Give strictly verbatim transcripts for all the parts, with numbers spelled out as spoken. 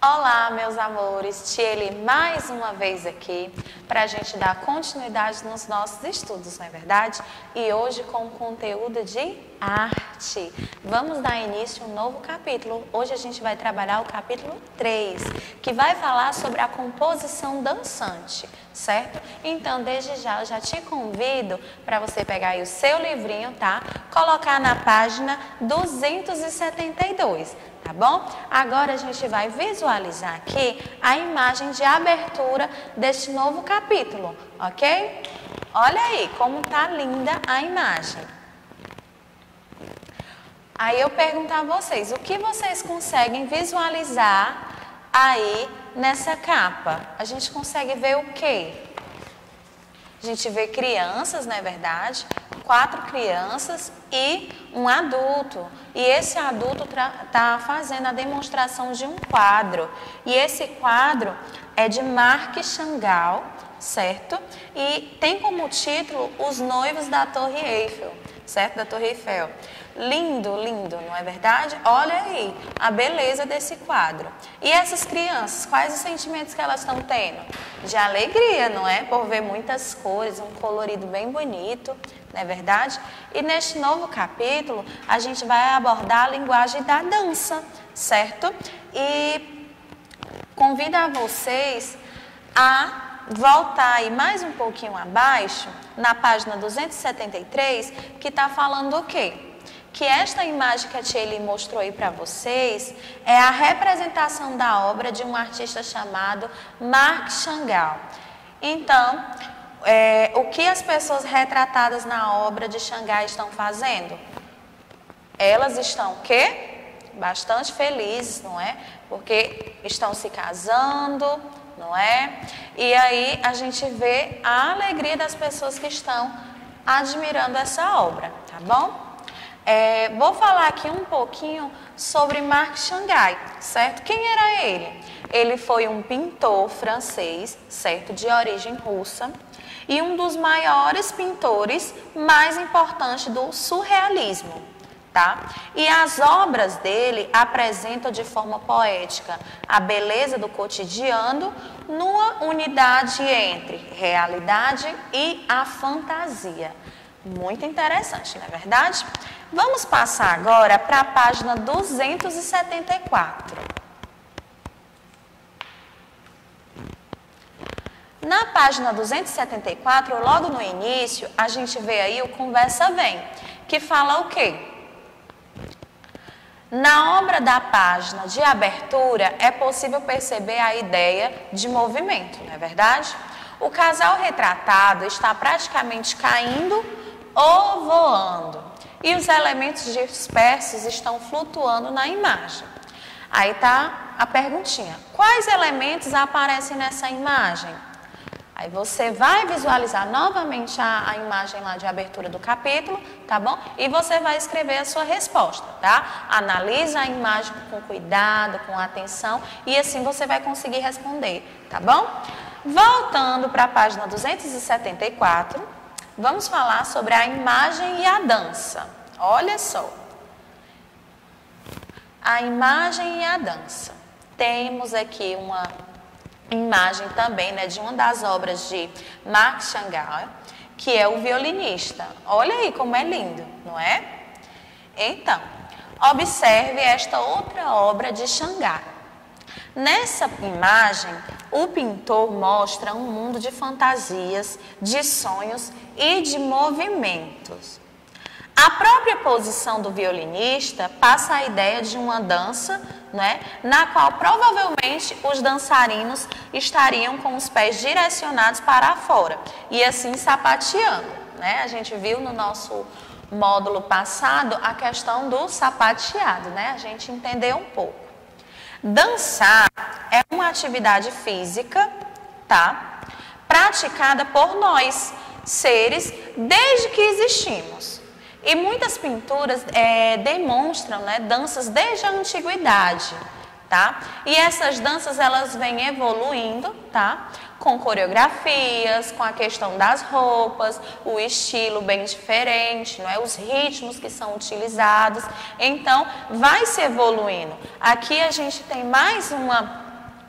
Olá, meus amores, Tiele mais uma vez aqui para a gente dar continuidade nos nossos estudos, não é verdade? E hoje com conteúdo de arte. Vamos dar início a um novo capítulo. Hoje a gente vai trabalhar o capítulo três, que vai falar sobre a composição dançante, certo? Então, desde já, eu já te convido para você pegar aí o seu livrinho, tá? Colocar na página duzentos e setenta e dois. Tá bom? Agora a gente vai visualizar aqui a imagem de abertura deste novo capítulo, ok? Olha aí como tá linda a imagem. Aí eu pergunto a vocês, o que vocês conseguem visualizar aí nessa capa? A gente consegue ver o quê? A gente vê crianças, não é verdade? Quatro crianças e um adulto. E esse adulto está fazendo a demonstração de um quadro. E esse quadro é de Marc Chagall, certo? E tem como título Os Noivos da Torre Eiffel, certo? Da Torre Eiffel. Lindo, lindo, não é verdade? Olha aí a beleza desse quadro. E essas crianças, quais os sentimentos que elas estão tendo? De alegria, não é? Por ver muitas cores, um colorido bem bonito, não é verdade? E neste novo capítulo, a gente vai abordar a linguagem da dança, certo? E convido a vocês a voltar aí mais um pouquinho abaixo, na página duzentos e setenta e três, que está falando o quê? Que esta imagem que a Tiele mostrou aí para vocês é a representação da obra de um artista chamado Marc Chagall. Então, é, o que as pessoas retratadas na obra de Chagall estão fazendo? Elas estão o quê? Bastante felizes, não é? Porque estão se casando, não é? E aí a gente vê a alegria das pessoas que estão admirando essa obra, tá bom? É, vou falar aqui um pouquinho sobre Marc Chagall, certo? Quem era ele? Ele foi um pintor francês, certo? De origem russa e um dos maiores pintores mais importantes do surrealismo, tá? E as obras dele apresentam de forma poética a beleza do cotidiano numa unidade entre realidade e a fantasia. Muito interessante, não é verdade? Vamos passar agora para a página duzentos e setenta e quatro. Na página duzentos e setenta e quatro, logo no início, a gente vê aí o Conversa Vem, que fala o quê? Na obra da página de abertura, é possível perceber a ideia de movimento, não é verdade? O casal retratado está praticamente caindo ou voando. E os elementos dispersos estão flutuando na imagem. Aí está a perguntinha. Quais elementos aparecem nessa imagem? Aí você vai visualizar novamente a, a imagem lá de abertura do capítulo, tá bom? E você vai escrever a sua resposta, tá? Analisa a imagem com cuidado, com atenção, e assim você vai conseguir responder, tá bom? Voltando para a página duzentos e setenta e quatro... vamos falar sobre a imagem e a dança. Olha só. A imagem e a dança. Temos aqui uma imagem também, né, de uma das obras de Marc Chagall, que é o violinista. Olha aí como é lindo, não é? Então, observe esta outra obra de Chagall. Nessa imagem, o pintor mostra um mundo de fantasias, de sonhos e de movimentos. A própria posição do violinista passa a ideia de uma dança, né, na qual provavelmente os dançarinos estariam com os pés direcionados para fora e assim sapateando, né? A gente viu no nosso módulo passado a questão do sapateado, né? A gente entendeu um pouco. Dançar é uma atividade física, tá? Praticada por nós, seres, desde que existimos. E muitas pinturas é, demonstram, né, danças desde a antiguidade, tá? E essas danças, elas vêm evoluindo, tá? Com coreografias, com a questão das roupas, o estilo bem diferente, não é? Os ritmos que são utilizados. Então, vai se evoluindo. Aqui a gente tem mais uma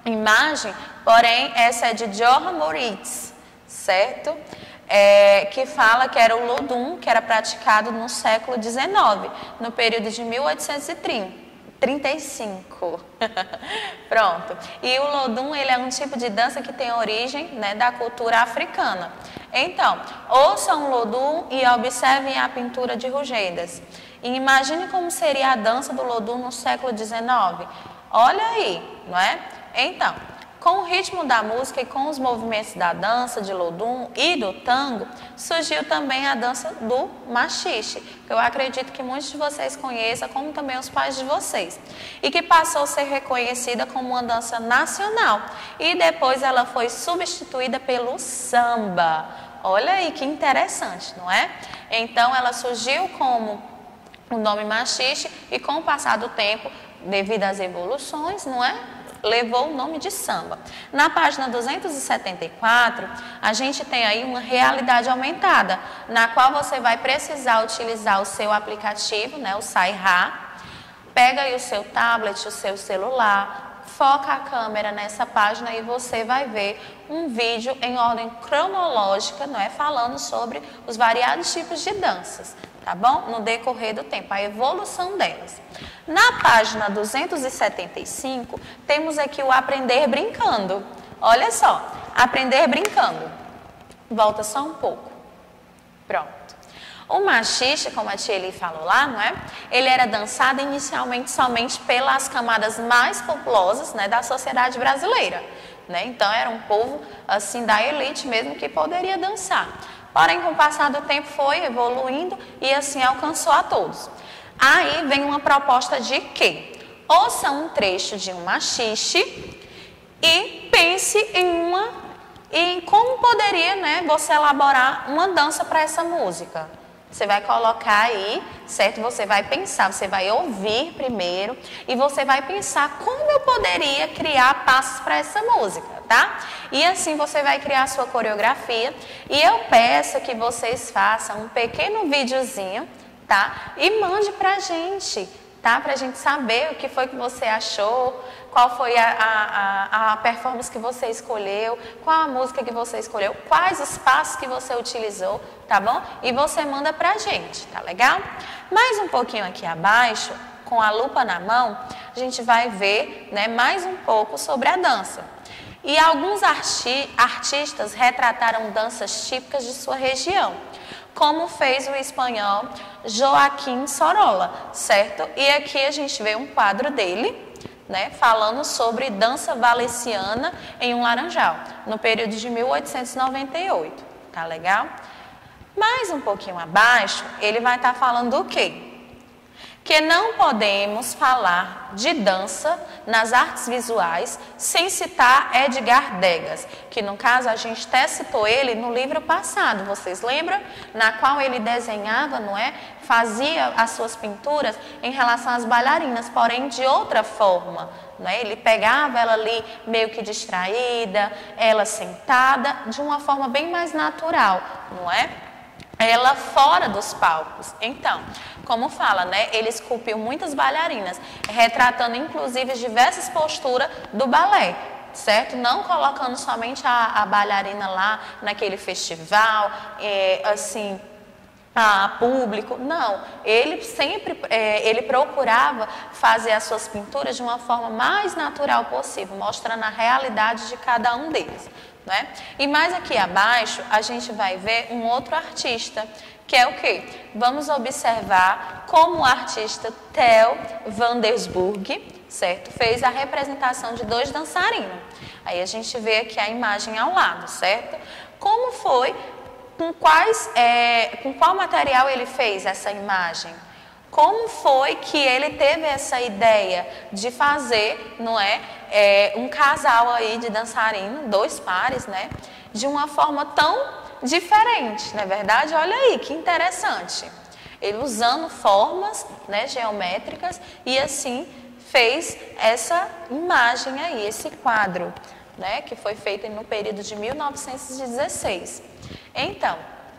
imagem, porém essa é de Johann Moritz, certo? É, que fala que era o Lodum, que era praticado no século dezenove, no período de mil oitocentos e trinta e cinco. Pronto. E o Lodum, ele é um tipo de dança que tem origem, né, da cultura africana. Então, ouçam o Lodum e observem a pintura de Rugedas. E imagine como seria a dança do Lodum no século dezenove. Olha aí, não é? Então, com o ritmo da música e com os movimentos da dança de Lodum e do tango, surgiu também a dança do machixe, que eu acredito que muitos de vocês conheçam, como também os pais de vocês, e que passou a ser reconhecida como uma dança nacional, e depois ela foi substituída pelo samba. Olha aí que interessante, não é? Então ela surgiu como o nome machixe e com o passar do tempo, devido às evoluções, não é? Levou o nome de samba. Na página duzentos e setenta e quatro, a gente tem aí uma realidade aumentada, na qual você vai precisar utilizar o seu aplicativo, né, o Sai-Ra. Pega aí o seu tablet, o seu celular, foca a câmera nessa página e você vai ver um vídeo em ordem cronológica, não é, falando sobre os variados tipos de danças, tá bom? No decorrer do tempo, a evolução delas. Na página duzentos e setenta e cinco, temos aqui o aprender brincando. Olha só, aprender brincando. Volta só um pouco. Pronto. O machixe, como a tia Eli falou lá, não é? Ele era dançado inicialmente somente pelas camadas mais populosas, né, da sociedade brasileira, né? Então era um povo assim da elite mesmo que poderia dançar. Porém, com o passar do tempo foi evoluindo e assim alcançou a todos. Aí vem uma proposta de que ouça um trecho de um machixe e pense em uma em como poderia, né, você elaborar uma dança para essa música. Você vai colocar aí, certo? Você vai pensar, você vai ouvir primeiro e você vai pensar como eu poderia criar passos para essa música, tá? E assim você vai criar a sua coreografia e eu peço que vocês façam um pequeno videozinho, tá? E mande pra gente, tá? Pra gente saber o que foi que você achou, qual foi a, a, a performance que você escolheu, qual a música que você escolheu, quais os passos que você utilizou, tá bom? E você manda pra gente, tá legal? Mais um pouquinho aqui abaixo, com a lupa na mão, a gente vai ver, né, mais um pouco sobre a dança. E alguns arti artistas retrataram danças típicas de sua região, como fez o espanhol Joaquim Sorolla, certo? E aqui a gente vê um quadro dele, né, falando sobre dança valenciana em um laranjal, no período de mil oitocentos e noventa e oito, tá legal? Mais um pouquinho abaixo, ele vai estar falando do quê? Que não podemos falar de dança nas artes visuais sem citar Edgar Degas, que no caso a gente até citou ele no livro passado, vocês lembram? Na qual ele desenhava, não é? Fazia as suas pinturas em relação às bailarinas, porém de outra forma, não é? Ele pegava ela ali meio que distraída, ela sentada, de uma forma bem mais natural, não é? Ela fora dos palcos. Então, como fala, né? Ele esculpiu muitas bailarinas, retratando inclusive diversas posturas do balé, certo? Não colocando somente a, a bailarina lá naquele festival, é, assim, a público, não. Ele sempre, é, ele procurava fazer as suas pinturas de uma forma mais natural possível, mostrando a realidade de cada um deles. Né? E mais aqui abaixo a gente vai ver um outro artista, que é o quê? Vamos observar como o artista Theo van der Burg, certo? Fez a representação de dois dançarinos. Aí a gente vê aqui a imagem ao lado, certo? Como foi, com, quais, é, com qual material ele fez essa imagem? Como foi que ele teve essa ideia de fazer, não é, é, um casal aí de dançarino, dois pares, né, de uma forma tão diferente, não é verdade? Olha aí, que interessante. Ele usando formas, né, geométricas e assim fez essa imagem aí, esse quadro, né, que foi feito no período de mil novecentos e dezesseis. Então,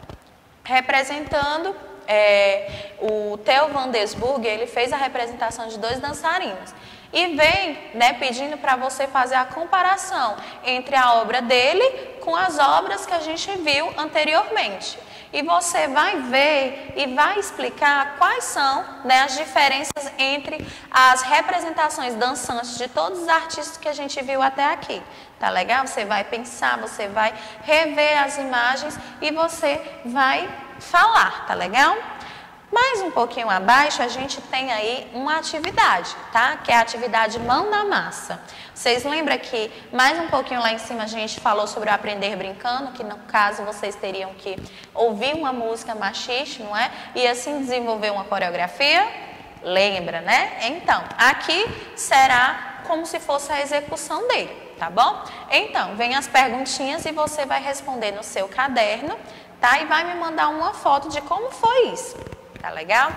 representando... É, o Theo van der Burg, ele fez a representação de dois dançarinos. E vem, né, pedindo para você fazer a comparação entre a obra dele com as obras que a gente viu anteriormente. E você vai ver e vai explicar quais são, né, as diferenças entre as representações dançantes de todos os artistas que a gente viu até aqui. Tá legal? Você vai pensar, você vai rever as imagens e você vai falar, tá legal? Mais um pouquinho abaixo, a gente tem aí uma atividade, tá? Que é a atividade mão na massa. Vocês lembram que mais um pouquinho lá em cima a gente falou sobre o aprender brincando, que no caso vocês teriam que ouvir uma música machiste, não é? E assim desenvolver uma coreografia? Lembra, né? Então, aqui será como se fosse a execução dele, tá bom? Então, vem as perguntinhas e você vai responder no seu caderno, tá? E vai me mandar uma foto de como foi isso. Tá legal?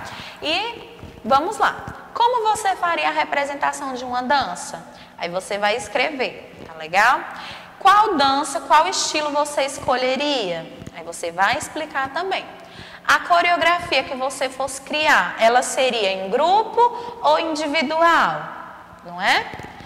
E vamos lá. Como você faria a representação de uma dança? Aí você vai escrever, tá legal? Qual dança, qual estilo você escolheria? Aí você vai explicar também. A coreografia que você fosse criar, ela seria em grupo ou individual? Não é?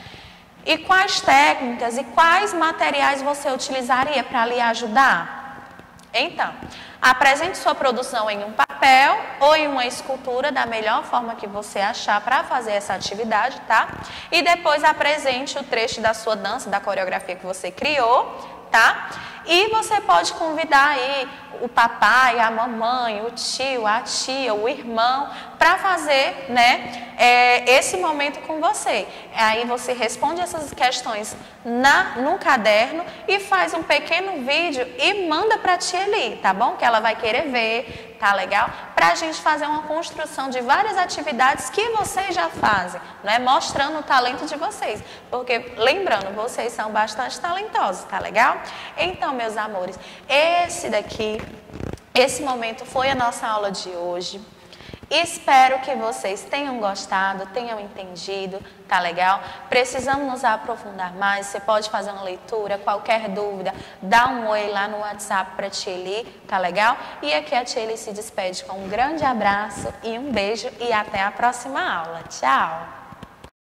E quais técnicas e quais materiais você utilizaria para lhe ajudar? Então, apresente sua produção em um papel ou em uma escultura da melhor forma que você achar para fazer essa atividade, tá? E depois apresente o trecho da sua dança, da coreografia que você criou, tá? E você pode convidar aí o papai, a mamãe, o tio, a tia, o irmão, para fazer, né, é, esse momento com você. Aí você responde essas questões na, no caderno e faz um pequeno vídeo e manda para a tia ali, tá bom? Que ela vai querer ver, tá legal? Para a gente fazer uma construção de várias atividades que vocês já fazem, né? Mostrando o talento de vocês. Porque, lembrando, vocês são bastante talentosos, tá legal? Então, meus amores, esse daqui, esse momento foi a nossa aula de hoje. Espero que vocês tenham gostado, tenham entendido, tá legal? Precisamos nos aprofundar mais, você pode fazer uma leitura, qualquer dúvida, dá um oi lá no WhatsApp para a Tia Eli, tá legal? E aqui a Tia Eli se despede com um grande abraço e um beijo e até a próxima aula. Tchau!